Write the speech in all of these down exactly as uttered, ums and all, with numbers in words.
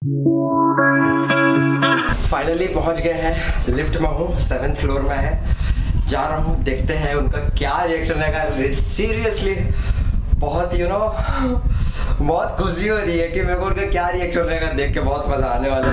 Finally पहुंच गए हैं, लिफ्ट में हूँ, सेवेंथ फ्लोर में है, जा रहा हूँ, देखते हैं उनका क्या रिएक्शन रहेगा। सीरियसली बहुत यू नो बहुत खुशी हो रही है कि मेरे को उनका क्या रिएक्शन रहेगा देख के, बहुत मजा आने वाला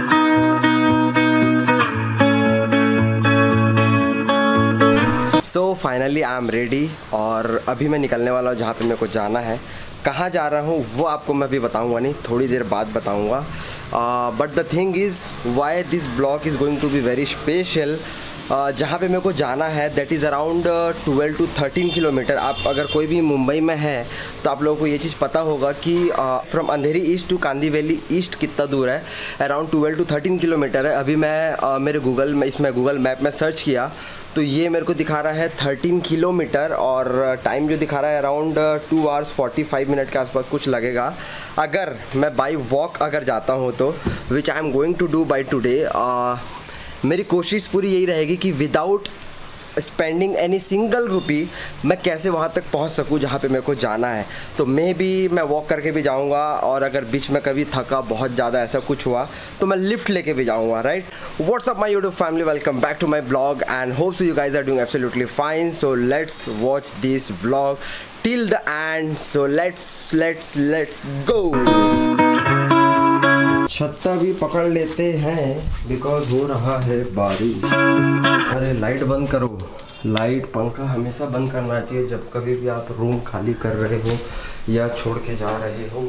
है। So finally I am ready और अभी मैं निकलने वाला हूँ जहाँ पे मेरे को जाना है। कहाँ जा रहा हूँ वो आपको मैं भी बताऊँगा नहीं, थोड़ी देर बाद बताऊँगा। But the thing is why this blog is going to be very special. जहाँ पे मेरे को जाना है that is around twelve to thirteen kilometre. आप अगर कोई भी मुंबई में है तो आप लोगों को ये चीज़ पता होगा कि from Andheri east to Kandivali east कितना दूर है। Around twelve to thirteen kilometre है। अभी मैं uh, मेरे गूगल में इसमें गूगल मैप में सर्च किया तो ये मेरे को दिखा रहा है थर्टीन किलोमीटर और टाइम जो दिखा रहा है around two hours forty five minute के आसपास कुछ लगेगा अगर मैं बाई वॉक अगर जाता हूँ तो, which I am going to do by today. मेरी कोशिश पूरी यही रहेगी कि without spending any single rupee मैं कैसे वहाँ तक पहुँच सकूँ जहाँ पे मेरे को जाना है। तो मे बी मैं वॉक करके भी जाऊँगा और अगर बीच में कभी थका बहुत ज़्यादा ऐसा कुछ हुआ तो मैं लिफ्ट लेके भी जाऊँगा, right. What's up my YouTube family, welcome back to my blog and hope so you guys are doing absolutely fine. So let's watch this vlog till the end. So let's let's let's go. छत्ता भी पकड़ लेते हैं because हो रहा है बारिश। अरे लाइट बंद करो, लाइट पंखा हमेशा बंद करना चाहिए जब कभी भी आप रूम खाली कर रहे हो या छोड़ के जा रहे हो।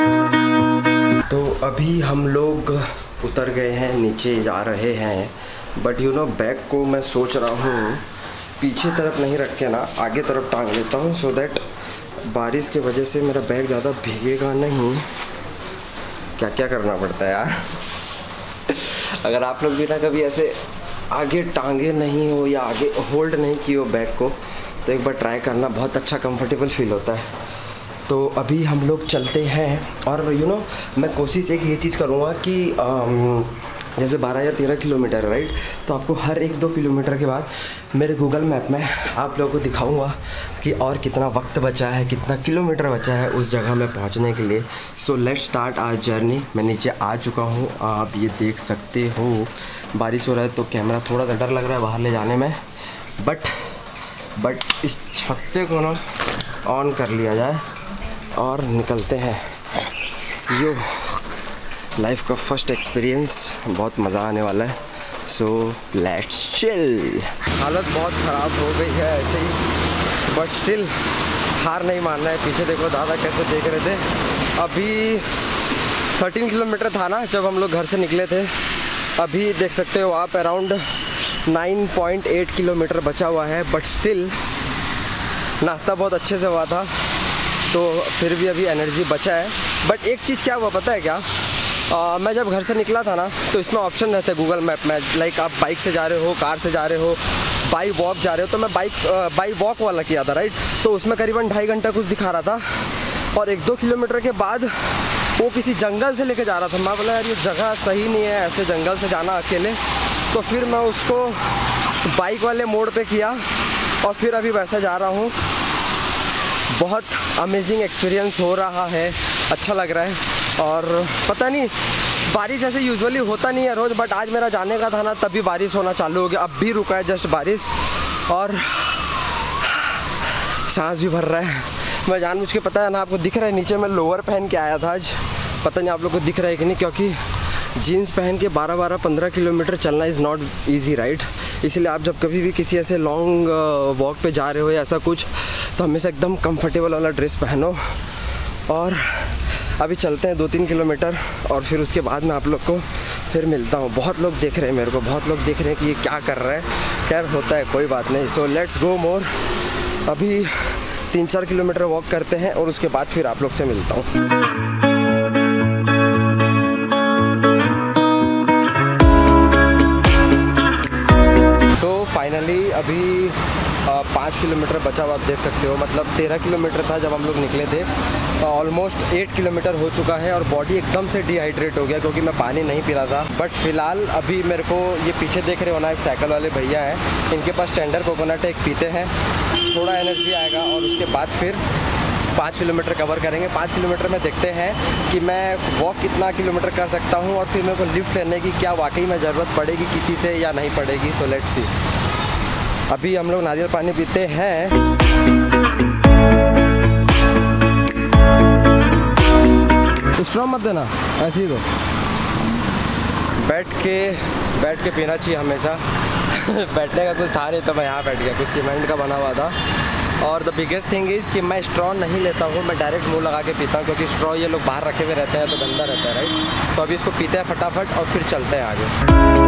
तो अभी हम लोग उतर गए हैं, नीचे जा रहे हैं। बट यू नो बैग को मैं सोच रहा हूँ पीछे तरफ नहीं रख के ना आगे तरफ टांग लेता हूँ, सो दैट बारिश की वजह से मेरा बैग ज़्यादा भीगेगा नहीं। क्या क्या करना पड़ता है यार अगर आप लोग भी ना कभी ऐसे आगे टांगे नहीं हो या आगे होल्ड नहीं किए हो बैग को तो एक बार ट्राई करना, बहुत अच्छा कंफर्टेबल फील होता है। तो अभी हम लोग चलते हैं और यू नो मैं कोशिश एक ये चीज़ करूँगा कि आम, जैसे बारह या तेरह किलोमीटर राइट, तो आपको हर एक दो किलोमीटर के बाद मेरे गूगल मैप में आप लोगों को दिखाऊंगा कि और कितना वक्त बचा है, कितना किलोमीटर बचा है उस जगह में पहुंचने के लिए। So let's start our journey. मैं नीचे आ चुका हूं, आप ये देख सकते हो। बारिश हो रहा है तो कैमरा थोड़ा सा डर लग रहा है बाहर ले जाने में, बट बट इस छत्ते को ना ऑन कर लिया जाए और निकलते हैं। यो लाइफ का फर्स्ट एक्सपीरियंस, बहुत मज़ा आने वाला है। So let's chill. हालत बहुत ख़राब हो गई है ऐसे ही, बट स्टिल हार नहीं मानना है। पीछे देखो दादा कैसे देख रहे थे। अभी थर्टीन किलोमीटर था ना जब हम लोग घर से निकले थे, अभी देख सकते हो आप around nine point eight kilometre बचा हुआ है। बट स्टिल नाश्ता बहुत अच्छे से हुआ था तो फिर भी अभी एनर्जी बचा है। बट एक चीज़ क्या हुआ पता है क्या, Uh, मैं जब घर से निकला था ना तो इसमें ऑप्शन रहते हैं गूगल मैप में, लाइक आप बाइक से जा रहे हो, कार से जा रहे हो, बाई वॉक जा रहे हो। तो मैं बाइक बाई वॉक वाला किया था राइट, तो उसमें करीबन ढाई घंटा कुछ दिखा रहा था और एक दो किलोमीटर के बाद वो किसी जंगल से लेके जा रहा था। मैं बोला यार ये जगह सही नहीं है ऐसे जंगल से जाना अकेले, तो फिर मैं उसको बाइक वाले मोड पे किया और फिर अभी वैसे जा रहा हूँ। बहुत अमेजिंग एक्सपीरियंस हो रहा है, अच्छा लग रहा है। और पता नहीं बारिश ऐसे यूजुअली होता नहीं है रोज़, बट आज मेरा जाने का था ना तभी बारिश होना चालू हो गया। अब भी रुका है जस्ट बारिश और सांस भी भर रहा है। मैं जानबूझ के, पता है ना आपको दिख रहा है नीचे मैं लोअर पहन के आया था आज, पता नहीं आप लोग को दिख रहा है कि नहीं, क्योंकि जीन्स पहन के बारह बारह पंद्रह किलोमीटर चलना इज़ नॉट ईजी राइट। इसलिए आप जब कभी भी किसी ऐसे लॉन्ग वॉक पे जा रहे हो या ऐसा कुछ तो हमेशा एकदम कंफर्टेबल वाला ड्रेस पहनो। और अभी चलते हैं दो तीन किलोमीटर और फिर उसके बाद मैं आप लोग को फिर मिलता हूँ। बहुत लोग देख रहे हैं मेरे को, बहुत लोग देख रहे हैं कि ये क्या कर रहा है। खैर होता है, कोई बात नहीं। So let's go more. अभी तीन चार किलोमीटर वॉक करते हैं और उसके बाद फिर आप लोग से मिलता हूँ। सो फाइनली अभी पाँच किलोमीटर बचा हुआ आप देख सकते हो, मतलब तेरह किलोमीटर था जब हम लोग निकले थे, ऑलमोस्ट एट किलोमीटर हो चुका है और बॉडी एकदम से डिहाइड्रेट हो गया क्योंकि मैं पानी नहीं पी रहा था। बट फिलहाल अभी मेरे को ये पीछे देख रहे हो ना, एक साइकिल वाले भैया हैं, इनके पास टेंडर कोकोनट एक पीते हैं, थोड़ा एनर्जी आएगा और उसके बाद फिर पाँच किलोमीटर कवर करेंगे। पाँच किलोमीटर में देखते हैं कि मैं वॉक कितना किलोमीटर कर सकता हूँ और फिर मेरे को लिफ्ट लेने की क्या वाकई में ज़रूरत पड़ेगी किसी से या नहीं पड़ेगी। So let's see. अभी हम लोग नारियल पानी पीते हैं। स्ट्रॉ मत देना, ऐसे ही दो। बैठ के बैठ के पीना चाहिए हमेशा। बैठने का कुछ था नहीं तो मैं यहाँ बैठ गया, कुछ सीमेंट का बना हुआ था। और द बिगेस्ट थिंग इज़ कि मैं स्ट्रॉ नहीं लेता हूँ, मैं डायरेक्ट मुंह लगा के पीता हूँ, क्योंकि स्ट्रॉ ये लोग बाहर रखे हुए रहते हैं तो गंदा रहता है, राइट। तो अभी इसको पीते हैं फटाफट और फिर चलते हैं आगे।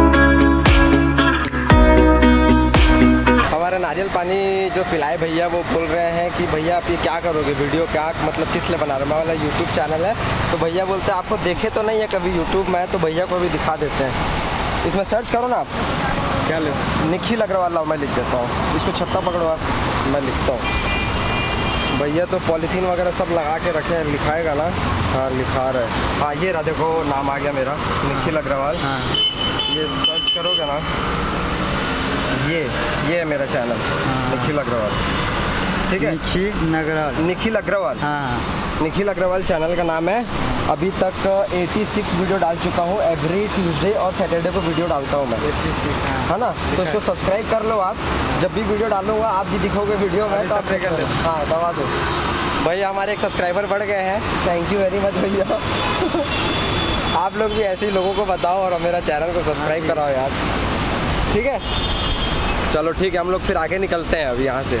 हमारा नारियल पानी जो पिलाए भैया वो बोल रहे हैं कि भैया आप ये क्या करोगे, वीडियो क्या मतलब किस लिए बना रहे हो। मैं वाला यूट्यूब चैनल है, तो भैया बोलते हैं आपको देखे तो नहीं है कभी यूट्यूब में, तो भैया को भी दिखा देते हैं। इसमें सर्च करो ना आप, क्या ले निखिल अग्रवाल लाओ, मैं लिख देता हूँ। इसको छत्ता पकड़ो आप, मैं लिखता हूँ। भैया तो पॉलीथीन वगैरह सब लगा के रखे हैं, लिखाएगा ना। हाँ लिखा रहा है। हाँ ये रहा, देखो नाम आ गया मेरा, निखिल अग्रवाल। हाँ ये सर्च करोगे ना, ये ये है मेरा चैनल। हाँ। निखिल अग्रवाल, ठीक है। निखिल अग्रवाल निखिल अग्रवाल हाँ निखिल अग्रवाल चैनल का नाम है। अभी तक छियासी वीडियो डाल चुका हूँ। एवरी ट्यूसडे और सैटरडे को वीडियो डालता हूँ मैं, छियासी है ना। तो इसको सब्सक्राइब कर लो आप, जब भी वीडियो डालूंगा आप भी दिखोगे वीडियो में। तो कर लो। हाँ दबा दो भैया, हमारे एक सब्सक्राइबर बढ़ गए हैं, थैंक यू वेरी मच भैया। आप लोग भी ऐसे ही लोगों को बताओ और मेरा चैनल को सब्सक्राइब कराओ यार, ठीक है। चलो ठीक है, हम लोग फिर आगे निकलते हैं अभी यहाँ से।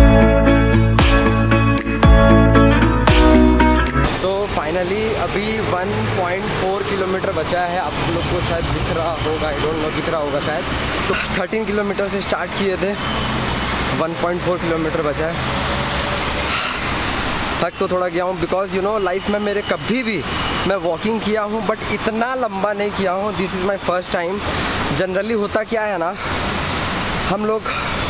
सो so, फाइनली अभी वन पॉइंट फोर किलोमीटर बचा है। आप लोग को शायद दिख रहा होगा, आई डोंट नो, दिख रहा होगा शायद। तो थर्टीन किलोमीटर से स्टार्ट किए थे, वन पॉइंट फोर किलोमीटर बचा है। थक तो थोड़ा गया हूँ, बिकॉज यू नो लाइफ में मेरे कभी भी मैं वॉकिंग किया हूँ बट इतना लंबा नहीं किया हूँ। This is my first time. Generally होता क्या है ना, हम लोग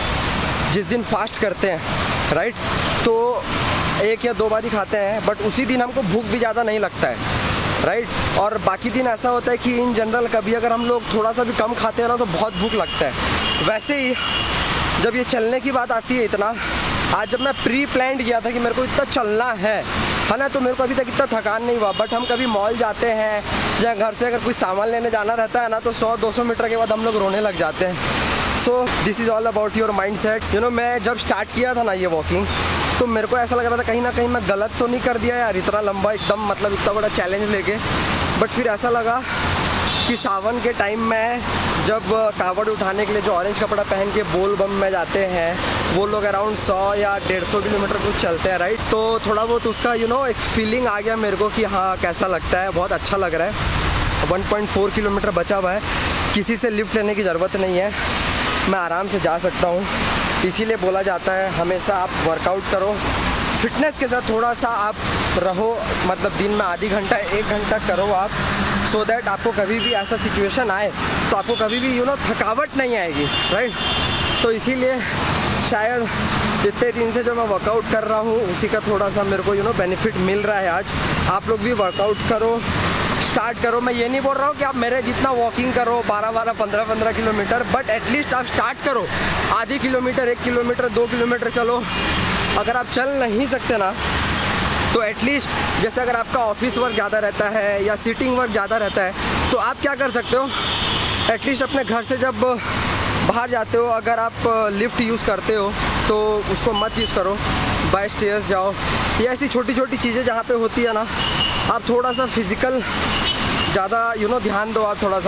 जिस दिन फास्ट करते हैं राइट, तो एक या दो बार ही खाते हैं, बट उसी दिन हमको भूख भी ज़्यादा नहीं लगता है राइट। और बाकी दिन ऐसा होता है कि इन जनरल कभी अगर हम लोग थोड़ा सा भी कम खाते हैं ना तो बहुत भूख लगता है। वैसे ही जब ये चलने की बात आती है, इतना आज जब मैं प्री प्लान्ड किया था कि मेरे को इतना चलना है है ना, तो मेरे को अभी तक इतना थकान नहीं हुआ। बट हम कभी मॉल जाते हैं या घर से अगर कुछ सामान लेने जाना रहता है ना, तो सौ दो सौ मीटर के बाद हम लोग रोने लग जाते हैं। So this is all about your mind set. You know मैं जब स्टार्ट किया था ना ये वॉकिंग, तो मेरे को ऐसा लग रहा था कहीं ना कहीं मैं गलत तो नहीं कर दिया यार, इतना लंबा एकदम मतलब इतना बड़ा चैलेंज लेके। बट फिर ऐसा लगा कि सावन के टाइम में जब कावड़ उठाने के लिए जो ऑरेंज कपड़ा पहन के बोल बम में जाते हैं, वो लोग अराउंड सौ या डेढ़ सौ किलोमीटर कुछ चलते हैं राइट। तो थोड़ा बहुत उसका यू नो एक फीलिंग आ गया मेरे को कि हाँ कैसा लगता है, बहुत अच्छा लग रहा है। वन पॉइंट फोर किलोमीटर बचा हुआ है, किसी से लिफ्ट लेने की ज़रूरत नहीं है, मैं आराम से जा सकता हूँ। इसीलिए बोला जाता है हमेशा आप वर्कआउट करो, फिटनेस के साथ थोड़ा सा आप रहो, मतलब दिन में आधी घंटा एक घंटा करो आप, सो so दैट आपको कभी भी ऐसा सिचुएशन आए तो आपको कभी भी यू नो थकावट नहीं आएगी राइट। तो इसीलिए शायद इतने दिन से जो मैं वर्कआउट कर रहा हूँ उसी का थोड़ा सा मेरे को यू नो बेनिफिट मिल रहा है आज। आप लोग भी वर्कआउट करो, स्टार्ट करो। मैं ये नहीं बोल रहा हूँ कि आप मेरे जितना वॉकिंग करो बारह बारह पंद्रह पंद्रह किलोमीटर, बट एटलीस्ट आप स्टार्ट करो, आधी किलोमीटर एक किलोमीटर दो किलोमीटर चलो। अगर आप चल नहीं सकते ना तो एटलीस्ट जैसे अगर आपका ऑफिस वर्क ज़्यादा रहता है या सिटिंग वर्क ज़्यादा रहता है तो आप क्या कर सकते हो, एटलीस्ट अपने घर से जब बाहर जाते हो अगर आप लिफ्ट यूज़ करते हो तो उसको मत यूज़ करो, बाय स्टेयर्स जाओ। ये ऐसी छोटी छोटी चीज़ें जहाँ पे होती है ना, आप थोड़ा सा फिज़िकल ज़्यादा यू नो ध्यान दो आप थोड़ा सा।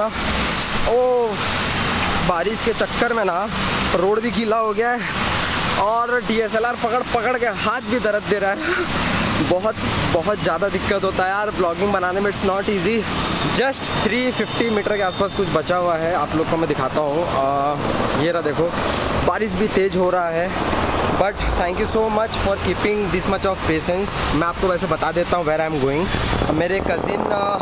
ओ बारिश के चक्कर में ना रोड भी गीला हो गया है और डी एस एल आर पकड़ पकड़ के हाथ भी दर्द दे रहा है। बहुत बहुत ज़्यादा दिक्कत होता है यार ब्लॉगिंग बनाने में, it's not easy. Just three fifty metre के आसपास कुछ बचा हुआ है, आप लोग को मैं दिखाता हूँ। ये रहा देखो, बारिश भी तेज़ हो रहा है, but thank you so much for keeping this much of patience. मैं आपको वैसे बता देता हूँ वेयर आई एम गोइंग। मेरे कज़िन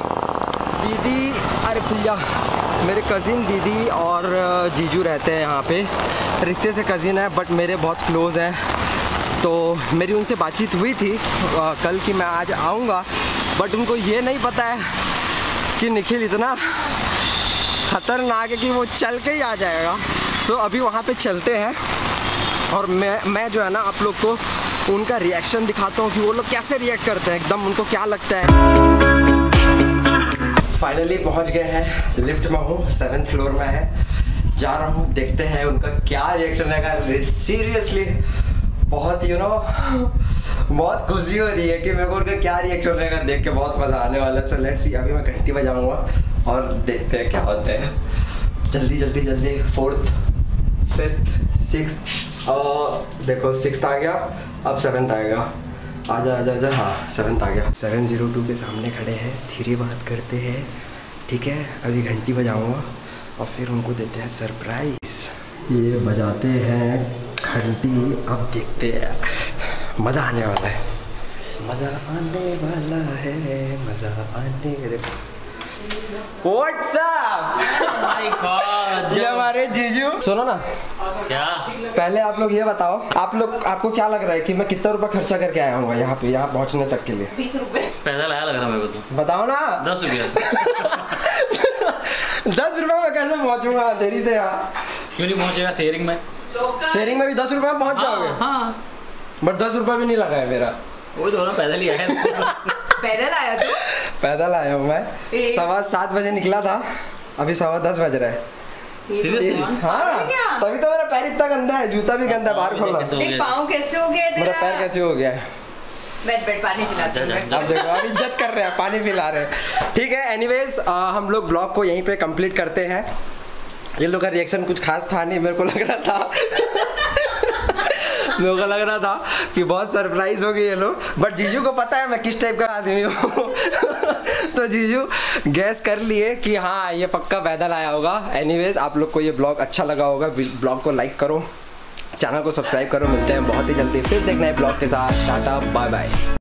दीदी, अरे भैया, मेरे कज़िन दीदी और जीजू रहते हैं यहाँ पे, रिश्ते से कज़िन है बट मेरे बहुत क्लोज़ हैं। तो मेरी उनसे बातचीत हुई थी आ, कल कि मैं आज आऊँगा, बट उनको ये नहीं पता है कि निखिल इतना ख़तरनाक है कि वो चल के ही आ जाएगा। सो अभी वहाँ पे चलते हैं और मैं मैं जो है ना आप लोग को उनका रिएक्शन दिखाता हूँ कि वो लोग कैसे रिएक्ट करते हैं, एकदम उनको क्या लगता है। फाइनली पहुँच गए हैं, लिफ्ट में हूँ, सेवेंथ फ्लोर में है, जा रहा हूँ, देखते हैं उनका क्या रिएक्शन रहेगा। सीरियसली बहुत यू नो बहुत खुशी हो रही है कि मेरे को उनका क्या रिएक्शन रहेगा, देख के बहुत मज़ा आने वाला है। सो लेट्स सी, अभी मैं घंटी बजाऊंगा और देखते हैं क्या होता है। जल्दी जल्दी जल्दी, फोर्थ, फिफ्थ, सिक्स, और देखो सिक्स्थ आ गया, अब सेवन्थ आएगा। आजा आजा आजा, हाँ सेवन्थ आ गया। सेवन ज़ीरो टू के सामने खड़े हैं, धीरे बात करते हैं, ठीक है। अभी घंटी बजाऊंगा और फिर उनको देते हैं सरप्राइज। ये बजाते हैं घंटी, अब देखते हैं, मज़ा आने वाला है, मज़ा आने वाला है, मज़ा आने। देखो What's up? My God! ये हमारे जीजू। सुनो ना, क्या? पहले आप लोग ये बताओ, आप लोग आपको क्या लग रहा है कि मैं कितना रुपया खर्चा करके आया हूँ यहाँ पे, यहाँ पहुँचने तक के लिए? बीस रुपए। पैदल आया लग रहा मेरे को तो। बताओ ना। दस रुपया। दस रुपये में कैसे पहुँचूंगा देरी से यहाँ? क्यों नहीं पहुँचेगा शेयरिंग में? शेयरिंग में भी दस रुपये में पहुँच जाओगे? हाँ। बट दस रुपये भी नहीं लगा है मेरा। वो तो ना पैदल ही आया। पैदल आया तू? पैदल आया हूँ मैं, सवा सात बजे निकला था, अभी सवा दस बज रहा है। सीरियसली? हाँ, तभी तो मेरा पैर इतना गंदा है, जूता भी गंदा है, बाहर खोलना। देख पाँव कैसे हो गया तेरा? मेरा पैर कैसे हो गया है? बैठ बैठ, पानी पिलाते हैं। अब देखो, अब इज्जत कर रहे हैं, पानी पिला रहे हैं, ठीक है। एनीवेज हम लोग ब्लॉग को यहीं पे कंप्लीट करते हैं। ये लोग का रिएक्शन कुछ खास था नहीं, मेरे को लग रहा था मेरे को लग रहा था कि बहुत सरप्राइज होगी ये लोग, बट जीजू को पता है मैं किस टाइप का आदमी हूँ। तो जीजू गैस कर लिए कि हाँ ये पक्का पैदल आया होगा। एनीवेज आप लोग को ये ब्लॉग अच्छा लगा होगा, ब्लॉग को लाइक करो, चैनल को सब्सक्राइब करो। मिलते हैं बहुत ही जल्दी फिर से एक नए ब्लॉग के साथ। Tata bye bye.